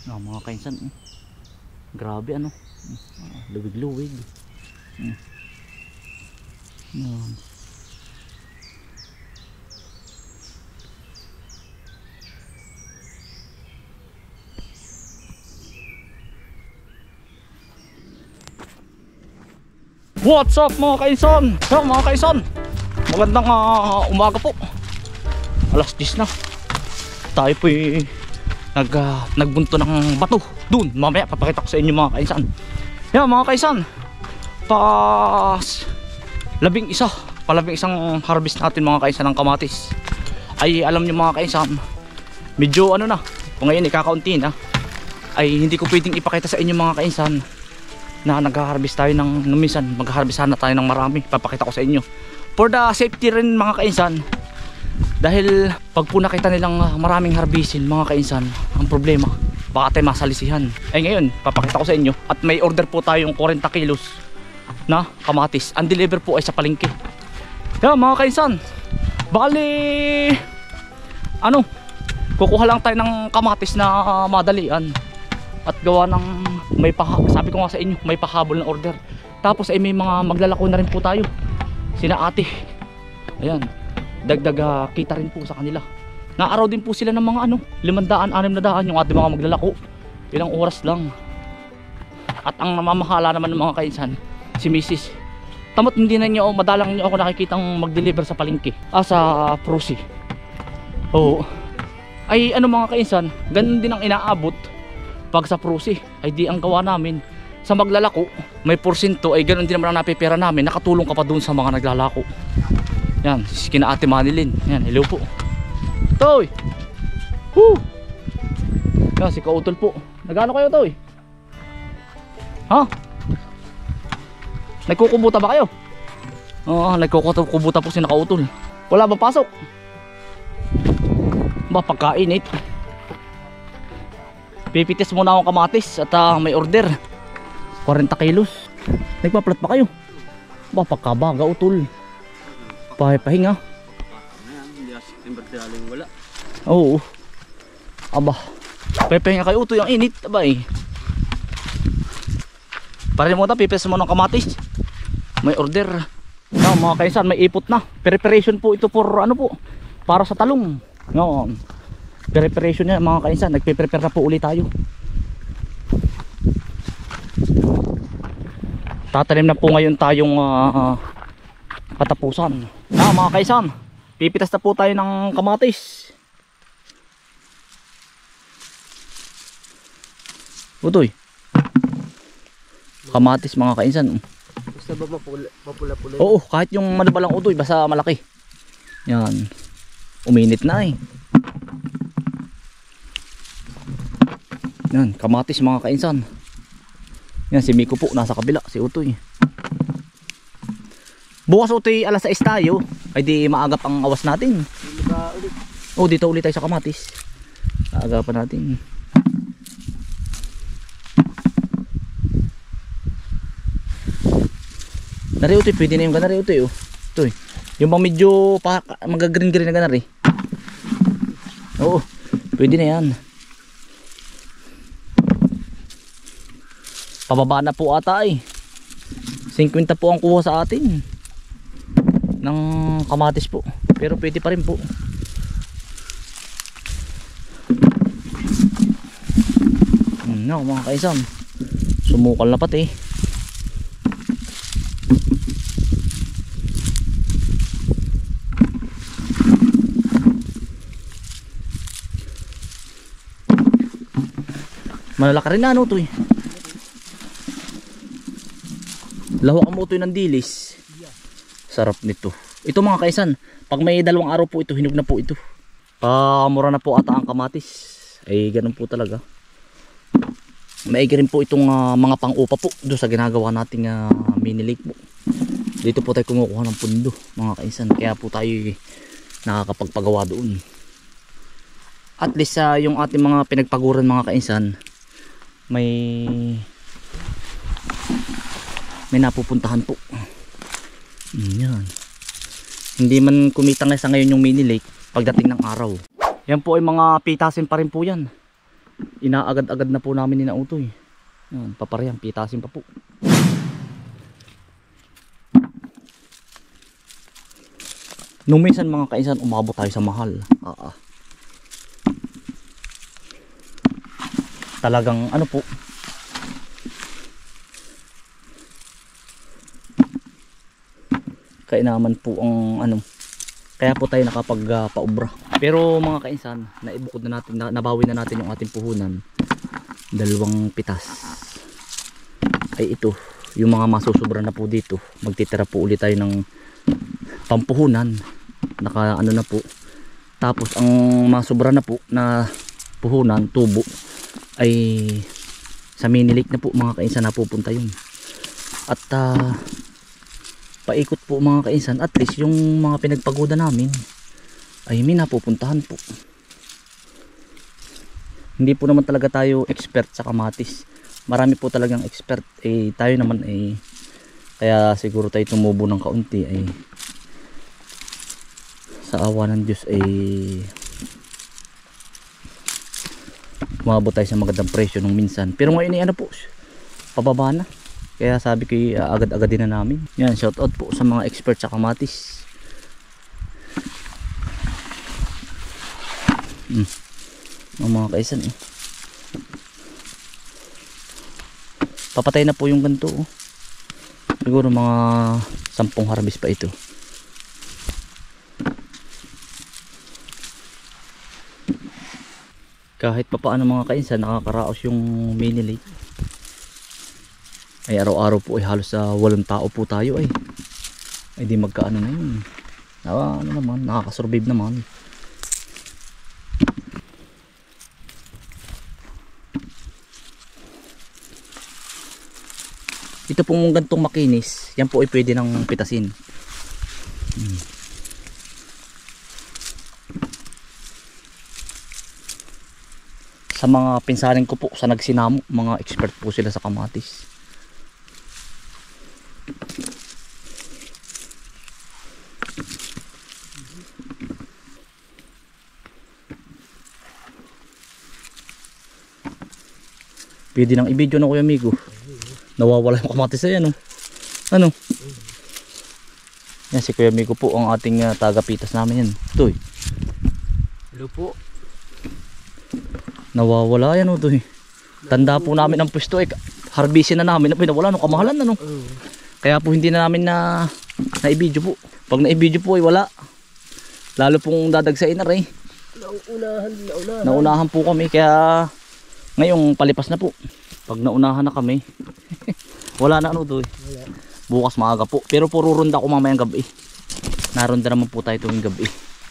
Mga kainsan, grabe ano, luwig-luwig. Yan. What's up mga kainsan? Yo, mga kainsan, magandang umaga po. Alas 10 na. Tayo po nagbunto ng bato dun. Mamaya papakita ko sa inyo mga kainsan. Yan mga kainsan, labing isang harvest natin mga kainsan ng kamatis. Ay alam nyo mga kainsan, medyo ano na, kung ngayon ikakaunti na, ay hindi ko pwedeng ipakita sa inyo mga kainsan na nag-harvest tayo ng minsan, mag-harvest na tayo ng marami. Papakita ko sa inyo for the safety rin mga kainsan, dahil pag po nakita nilang maraming harvestin mga kainsan, ang problema baka tayo masalisihan. Ay ngayon papakita ko sa inyo, at may order po tayong 40 kilos na kamatis. Ang deliver po ay sa palengke. Yan mga kainsan, bali ano, kukuha lang tayo ng kamatis na madalian at gawa ng sabi ko nga sa inyo, may pahabol na order. Tapos ay may mga maglalako na rin po tayo, sina ate. Ayan, dagdag kita rin po sa kanila. Naaraw din po sila ng mga 500, 600 yung ating mga maglalako. Ilang oras lang. At ang namamahala naman ng mga kainsan, si Mrs. Tamot hindi na niyo madalang niyo ako nakikitang mag-deliver sa palengke, sa Prosi. Oo. Ay mga kainsan, ganun din ang inaabot. Pag sa Prosi ay di ang gawa namin sa maglalako, may porsyento ay ganoon din naman ang napipera namin. Nakatulong ka pa dun sa mga naglalako. Yan, kina Ate Manilin. Yan, hello po Toy. Woo! Yan, si Kautol po. Nagano kayo Toy? Ha? Nagkukubuta ba kayo? Oo, nagkukubuta po si Kautol. Wala ba pasok? Ba pagkainit. Pipitis muna akong kamatis at may order 40 kilos. Nagpa-plot pa kayo? Ba pagkabaga Utol. Pahinga. Wala. Oo. Aba, pahinga kayo Utol, yung init aba eh. Para mo pipitis mo ng kamatis. May order. Mga kainsan, may ipot na. Preparation po ito for para sa talong. Ngayon, preparation niya mga kainsan, nagpe-prepare na po ulit tayo. Tatanim na po ngayon tayong katapusan. Mga kainsan, pipitas na po tayo ng kamatis. Utoy, kamatis mga kainsan. Basta ba mapula-pula? Oo, kahit yung madabalang utoy, basta malaki. Yan, uminit na eh. Yan, kamatis mga kainsan. Yan, si Miko po nasa kabila, si Utoy. Bukas Utoy, alas 6 tayo. Ay di maagap ang awas natin. Oh, dito ulit tayo sa kamatis. Aagapan natin. Nari Utoy, pwede na yung ganari Utoy. Utoy, yung bang medyo mag-green-green na ganari. Oo, pwede na yan. Pababa na po ata eh. 50 po ang kuha sa atin ng kamatis po. Pero pwede pa rin po. Mga kaisan, sumukal na pati. Malalaki rin na to eh. Lawak ang utoy ng dilis. Sarap nito. Ito mga kaisan, pag may 2 araw po ito, hinog na po ito. Mura na po ata ang kamatis. Ay ganun po talaga. Maigi rin po itong mga pang-upa po doon sa ginagawa nating mini lake po. Dito po tayo kumukuha ng pundo mga kaisan. Kaya po tayo nakakapagpagawa doon. At least yung ating mga pinagpaguran mga kaisan, may napupuntahan po. Yan. Hindi man kumita nga sa ngayon yung mini lake pagdating ng araw. Yan po ay mga pitasin pa rin po yan. inaagad-agad na po namin ni Nautoy. Yan, paparehang pitasin pa po. Nung minsan mga kainsan, umabot tayo sa mahal. Talagang ano po, kainaman po ang ano, kaya po tayo nakapag paubra. Pero mga kainsan, naibukod na natin, nabawi na natin yung ating puhunan. 2 pitas ay ito, yung mga masusubra na po dito, magtitira po ulit tayo ng pampuhunan. Naka ano na po. Tapos ang masubra na po na puhunan, tubo, ay sa mini lake na po mga kainsan napupunta yun. At paikot po mga kainsan, at least yung mga pinagpagoda namin ay may napupuntahan po. Hindi po naman talaga tayo expert sa kamatis. Marami po talagang expert, eh tayo naman eh, kaya siguro tayo tumubo ng kaunti ay sa awa ng Diyos ay umabot tayo sa magandang presyo nung minsan. Pero ngayon ay ano po, pababa na. Kaya sabi ko agad-agad din na namin. Yan, shout out po sa mga expert sa kamatis. Mga kaisan eh. Papatay na po yung ganito oh. Siguro mga 10 harvest pa ito. Kahit pa paano mga kainsan, nakakaraos yung mini lake. Ay araw-araw po ay halos sa 8 tao po tayo ay di magkaano na yun. Ano naman, nakakasurvive naman. Ito pong gantong makinis, yan po ay pwede nang pitasin. Sa mga pinsanin ko po sa nagsinamo, mga expert po sila sa kamatis. Pwede nang i-video na Kuya Amigo. Nawawala yung kamatis na yan. Ano? Yan si Kuya Amigo po ang ating tagapitas namin yan. Ito eh. Hello po. Nawawala yan o ito eh. Tanda po namin ang pwesto eh. Harbisin na namin. Nawala nung kamahalan ano. Kaya po hindi na namin na i-video po. Pag na-i-video po ay wala. Lalo pong dadagsain na rin. Naunahan po kami. Kaya ngayong palipas na po. Pag naunahan na kami. Wala na ano to eh. Bukas maaga po. Pero puro ronda ko mamayang gabi. Naronda naman po tayo tuwing gabi.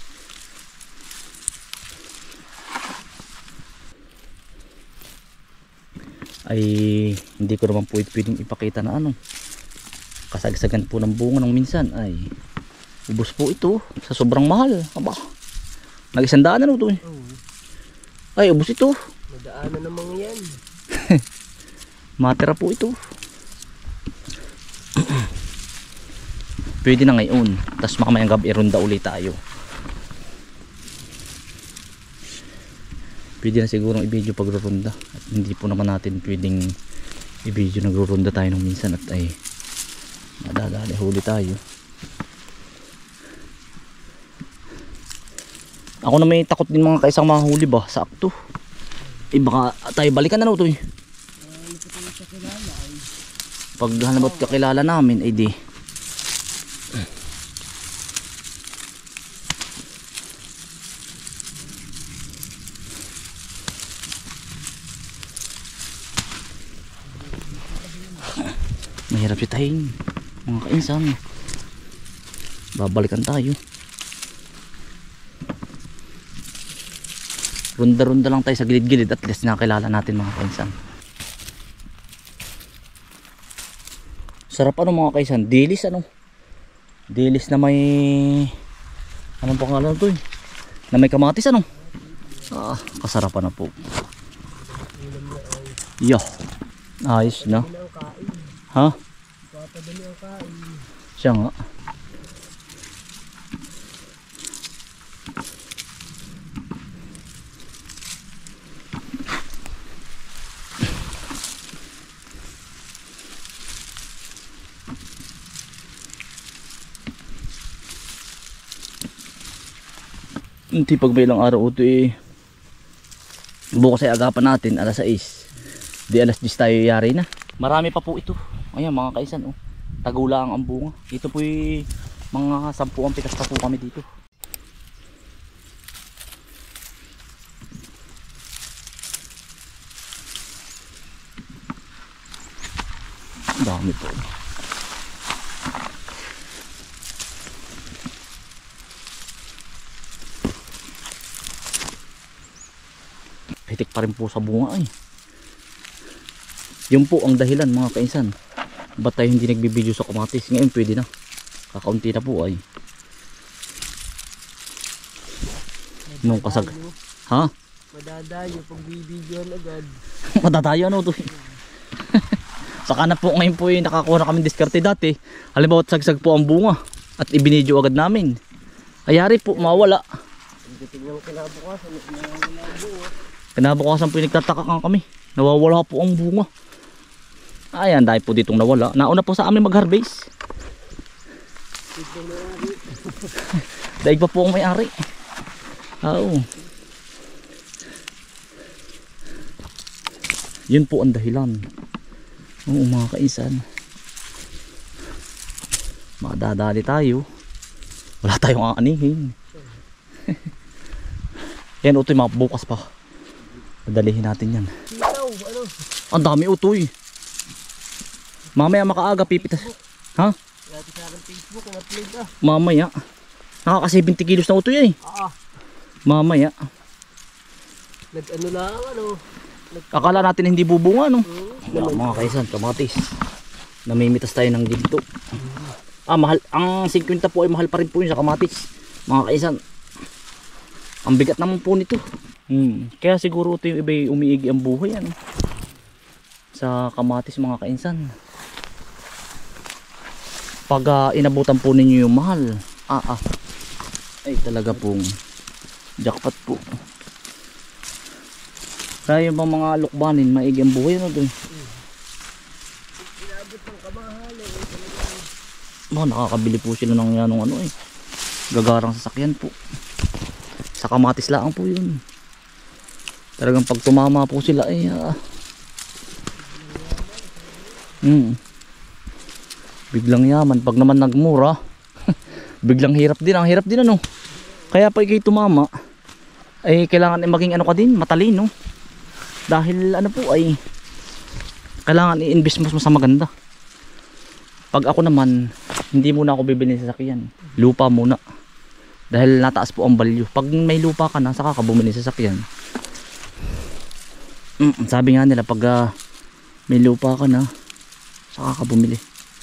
Ay hindi ko naman po pwedeng ipakita na ano, kasagsagan po ng bunga ng minsan ay ubos po ito sa sobrang mahal. Aba, nag-100 na ito eh. Ay ubos ito, madaanan ng mga yan. matira po ito. Pwede na ngayon, tapos makamayang gabi ronda ulit tayo. Pwede na siguro i-video pag-ronda. At hindi po naman natin pwedeng i-video nagro-ronda tayo nung minsan at ay madadali huli tayo. Ako na may takot din mga kaisang mahuli ba sa akto. Eh baka tayo balikan na ito eh. Pag hanapot kakilala namin ay di. Mahirap sitahin mga kainsan. Babalikan tayo. Runda-runda lang tayo sa gilid-gilid at least nakakilala natin mga kainsan. Sarap ano mga kainsan, dilis ano. Dilis na may anong pangalan ito eh? Na may kamatis ano. Kasarapan na po. Yo. Ayos na. Ha? Siya nga. Hindi pag may ilang araw ito eh. Bukas ay agapan natin alas 6. Di alas 10 tayo yari na. Marami pa po ito. Ayan mga kaisan oh. Tagula ang bunga. Dito po mga 10 ang pitas pa po kami dito. Dami po. Hitik pa rin po sa bunga ay. Yun po ang dahilan mga kainsan. Ba't tayo hindi nagbibideo sa kamatis? Ngayon pwede na. Kakaunti na po ay. Nung kasag. Ha? Madadayo pag bibidyoan agad. Madadayo ano to? Saka na po ngayon po nakakuha na kami diskarte dati. Halimbawa sagsag po ang bunga at ibinidyo agad namin. Ayari po mawala. Tingnan kinabukasan. Kinabukasan po nagtataka kami. Nawawala po ang bunga. Ayan dahil po ditong nawala. Nauna po sa amin mag-harvest. Daig pa po ang may-ari. Oo. Yun po ang dahilan. Oo mga kaisan. Makadadali tayo. Wala tayong aanihin. Yan utoy mga bukas pa. Padalihin natin yan. Sitaw, ano? Ang dami utoy. Mamaya makaaga pipitas. Ha? Lati sa akin Facebook, na-upload ah. Mamaya. Nakaka 70 kilos na utoy eh. Mamaya. Nag-ano lang, ano? Akala natin hindi bubunga no. Mga kaisan, kamatis. Namimitas tayo ng ginto. Mahal. Ang 50 po ay mahal pa rin po yun sa kamatis. Mga kaisan. Ang bigat naman po nito. Kaya siguro ito yung iba umiigi ang buhay ano. Sa kamatis mga kainsan. Pag inabutan po ninyo yung mahal. Ay talaga pong jackpot po. Kaya yung mga lukbanin maigi ang buhay ano doon. Inabot ng kamahal eh. Nakakabili po sila ng yanong ano eh. Gagarang sasakyan po. Sa kamatis lang po yun. Talagang pag tumama po sila ay biglang yaman. Pag naman nagmura biglang hirap din. Ang hirap din ano. Kaya pag kayo tumama ay kailangan maging ano ka din, matalino. Dahil ano po ay kailangan i-invest mo sa maganda. Pag ako naman hindi muna ako bibili ng sasakyan. Lupa muna. Dahil nataas po ang value. Pag may lupa ka na saka ka bumili ng sasakyan. Sabi nga nila pag may lupa ka na saka ka bumili.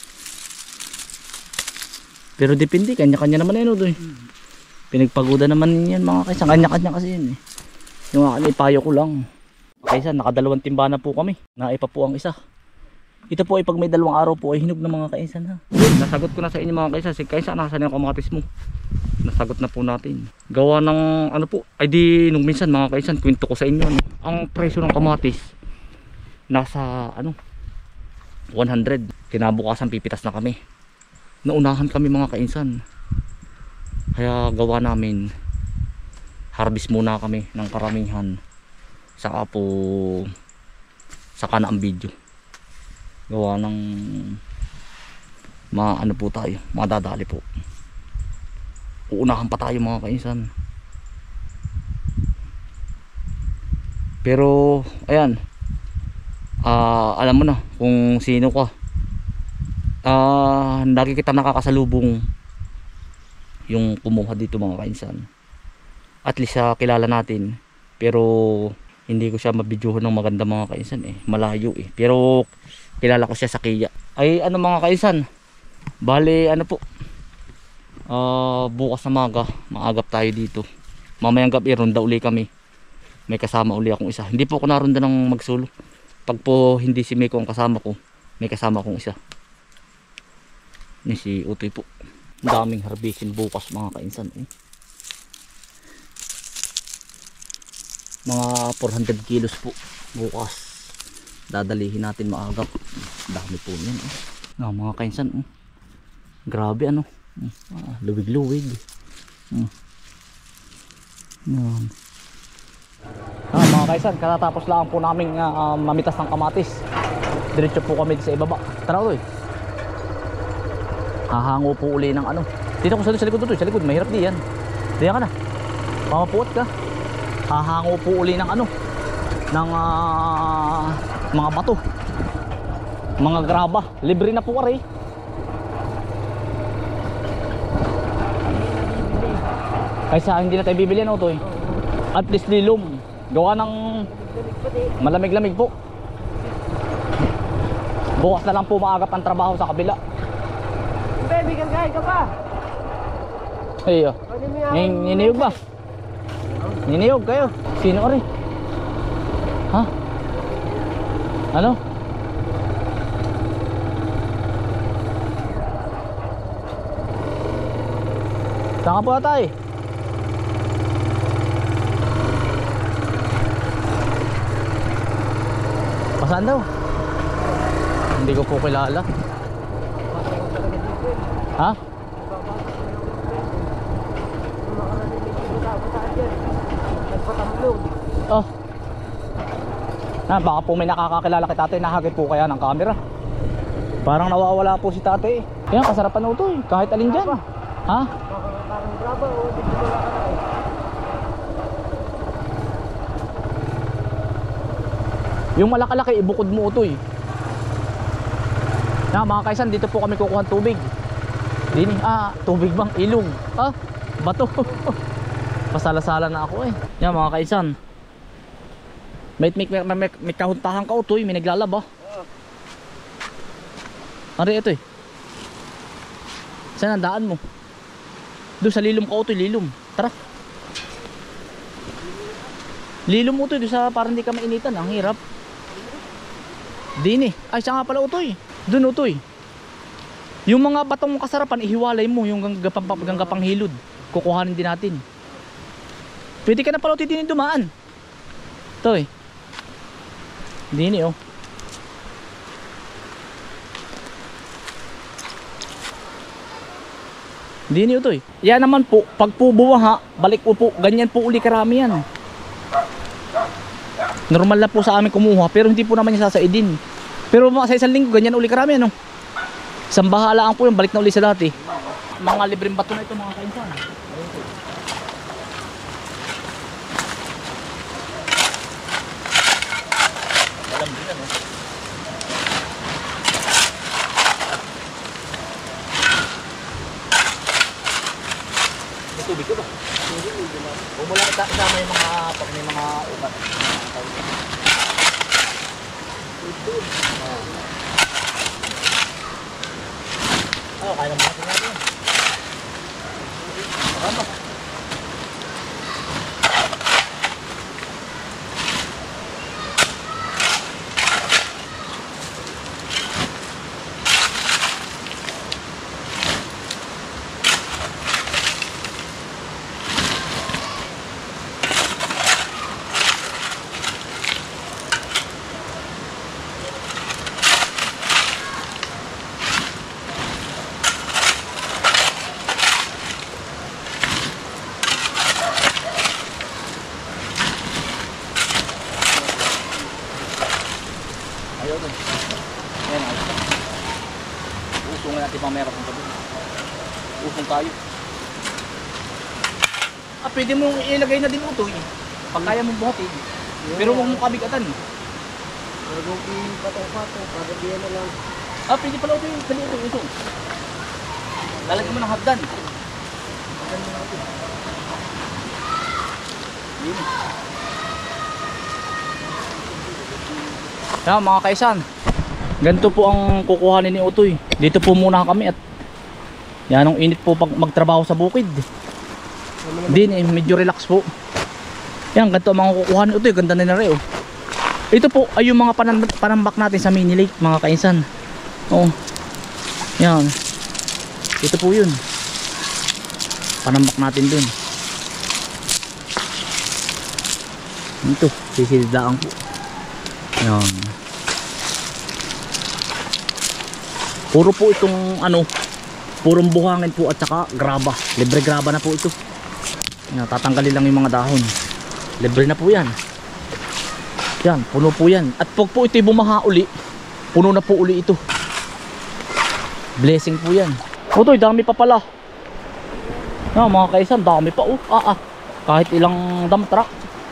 Pero depende, kanya-kanya naman yun doon. Pinagpaguda naman yan mga kaysa. Kanya-kanya kasi yun eh. Yung akin ipayo ko lang. Kaysa nakadalawang timba na po kami. Naipa po ang isa. Ito po ay pag may 2 araw po ay hinog na mga kaisan ha. Nasagot ko na sa inyo mga kaisan. Si kaisan nakasan yung kamatis mo. Nasagot na po natin. Gawa ng ano po. Ay di nung minsan mga kaisan kwento ko sa inyo. Ano, ang presyo ng kamatis nasa ano 100. Kinabukasan pipitas na kami. Naunahan kami mga kaisan. Kaya gawa namin harvest muna kami ng karamihan. Saka po saka na ang video. Gawa ng ano po tayo, madadali po. Uunahan pa tayo mga kaisan. Pero ayan, alam mo na kung sino ka. Lagi kita nakakasalubong yung kumuha dito mga kaisan. At least kilala natin. Pero hindi ko siya mabidyohan ng maganda mga kaisan eh. Malayo eh. Pero kilala ko siya sa Kia. Ay ano mga kaisan. Bale ano po. Bukas na maagap tayo dito. Mamayang gabi ronda uli kami. May kasama uli akong isa. Hindi po ako naronda ng magsulo. Pag po hindi si Miko ang kasama ko, may kasama akong isa. Ni si Utoy po. Daming harbisin bukas mga kaisan eh. Mga 400 kilos po bukas dadalihin natin maagap. Dami po yan mga kainsan grabe ano luwig luwig Yan. Mga kaisan, katatapos lang po namin mamitas ng kamatis. Diretso po kami sa ibaba. Tara Utoy. Hahango po uli ng ano. Dito ko sa likod Utoy, sa likod, mahirap di yan. Diyan ka na. Pamapuot ka. Hahango po uli ng ano. Ng mga bato. Mga graba. Libre na po aray. Kaysa hindi na tayo bibili ano Utoy. At least lilom. Gawa ng malamig-lamig po. Bukas na lang po maagap ang trabaho sa kabila. Baby, kagay ka pa. Ayo. Niniyog ba? Niniyog kayo. Sino rin? Ha? Ano? Saan ka po atay? Saan daw? Hindi ko po kilala. Ha? Oh. Baka po may nakakakilala kay tatay. Nahagit po kaya ng camera. Parang nawawala po si tatay. Yan, kasarapan ito eh. Kahit alin dyan. Ha? Parang graba o dito wala ka na eh. Yung malakalaki, ibukod mo Utoy. Mga kaisan, dito po kami kukuha ng tubig. Dini, tubig bang? Ilog. Bato. Pasala-sala na ako eh. Yan mga kaisan. May kahuntahan ka Utoy, may naglalaba. Ano ito eh? Saan ang daan mo? Doon sa lilom ka Utoy, lilom. Tara. Lilom Utoy, doon sa parang hindi ka mainitan. Ang hirap. Dini. Ay, siya nga pala Utoy. Doon Utoy. Yung mga batong kasarapan, ihiwalay mo yung gangapang hilod. Kukuhanin din natin. Pwede ka na pala Utoy din dumaan. Utoy. Dini oh. Dini Utoy. Yan naman po, pag po buwaha, balik po po. Ganyan po uli karami yan. Normal na po sa amin kumuha, pero hindi po naman yung sasaidin. Pero sa isang linggo, ganyan uli karami ano. Isang bahalaan po yung balik na uli sa dati. Mga libreng bato na ito mga kainsan. Alam din ano. May tubig ko ba? Huwag mo lang isama yung mga pag may mga ugat. Kaya naman natin. Marama. Ayaw dun. Ayan, ayos na. Usong natin pang meron ng gabi. Usong tayo. Pwede mong ilagay na din Utoy. Pag kaya mong buhatin. Pero huwag mong kabigatan. Huwag mong ipatong-patong. Para diyan na lang. Pwede pala Utoy. Dali Utoy, usong. Lalagyan mo ng hagdan. Hagdan mo natin. Yun. Yan mga kaisan, ganito po ang kukuhanin ni Utoy. Dito po muna kami at yan ang init po pag magtrabaho sa bukid. Din medyo relax po. Yan, ganito ang mga kukuhanin ni Utoy. Ganda na rin oh. Ito po ay yung mga panambak natin sa mini lake mga kaisan. Oh. Yan. Ito po yun. Panambak natin dun. Ito, sisildaang po. Yan. Puro po itong ano, purong buhangin po at saka graba. Libre graba na po ito. Yan, tatanggalin lang yung mga dahon. Libre na po yan. Yan, puno po yan. At pag po ito'y bumaha uli, puno na po uli ito. Blessing po yan. Utoy, dami pa pala. Yan, mga kaisan, dami pa. Kahit ilang dump truck.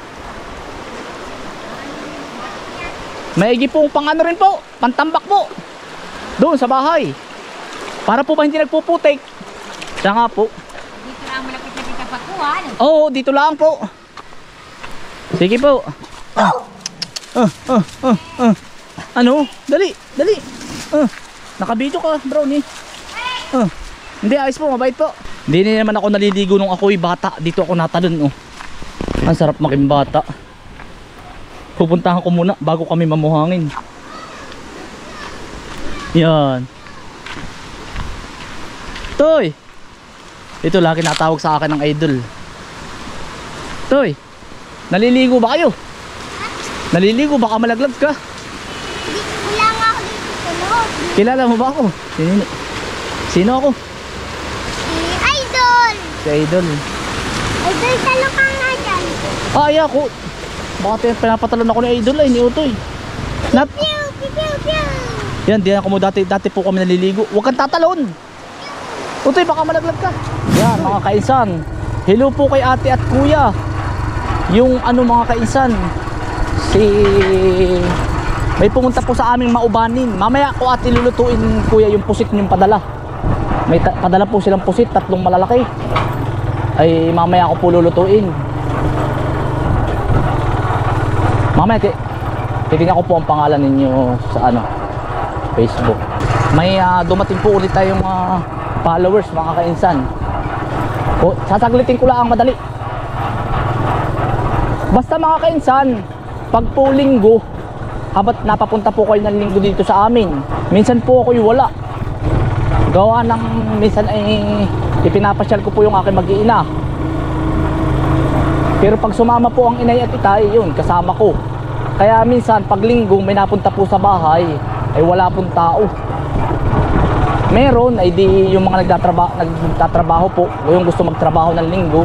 Maigi pong pang ano rin po, pantambak po. Doon sa bahay. Para po ba hindi nagpuputik? Siya nga po. Dito lang malapit na kita pakuhan. Oo, dito lang po. Sige po. Ano? Dali, dali. Nakabidyo ka, brownie. Hindi, ayos po, mabait po. Hindi naman ako naliligo nung ako'y bata. Dito ako natalon, oh. Ang sarap maging bata. Pupuntahan ko muna bago kami mamuhangin. Yan. Toy. Ito lagi natawag sa akin ng idol. Toy, naliligo ba kayo? Naliligo, baka malaglag ka. Wala nga ako dito sa loob. Kilala mo ba ako? Sino ako? Si Idol. Si Idol. Idol, talo ka nga dyan. Ay ako. Baka pinapatalon ako ni Idol ay ni Utoy. Pew, pew, pew, pew. Yan, di ako mo dati po kami naliligo. Huwag kang tatalon. Utoy, baka malaglag ka. Yan, mga kainsan. Hello po kay ate at kuya. Yung ano mga kainsan, may pumunta po sa aming maubanin. Mamaya ko ate lulutuin kuya yung pusit niyong padala. May padala po silang pusit, 3 malalaki. Ay mamaya ko po lulutuin. Mamaya titignan ko po ang pangalan ninyo sa ano, Facebook. May dumating po ulit tayong followers mga kainsan. O, sasaglitin ko lang madali. Basta mga kainsan, pag po linggo, habat napapunta po kayo ng linggo dito sa amin, minsan po ako'y wala. Gawa ng minsan ay ipinapasyal ko po yung aking mag-iina. Pero pag sumama po ang inay at itay, yun, kasama ko. Kaya minsan pag linggo may napunta po sa bahay, ay wala pong tao. Meron ay di yung mga nagtatrabaho po, o yung gusto magtrabaho ng linggo.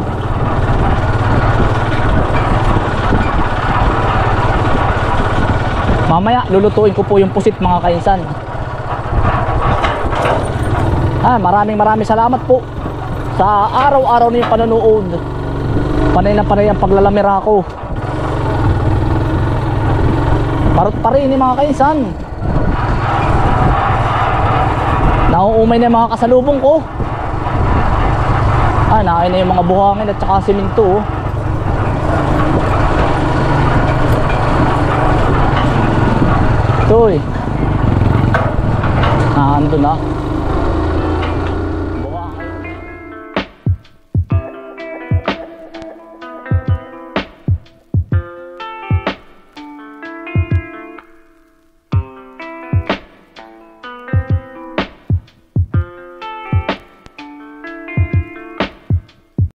Mamaya lulutuin ko po yung pusit mga kainsan. Maraming salamat po sa araw-araw na yung panonood. Panay na panay ang paglalamira ko. Parot pa rin mga kainsan. Nauumay na yung mga kasalubong ko. Nain na yung mga buhangin at saka siminto. Toy. Ando na.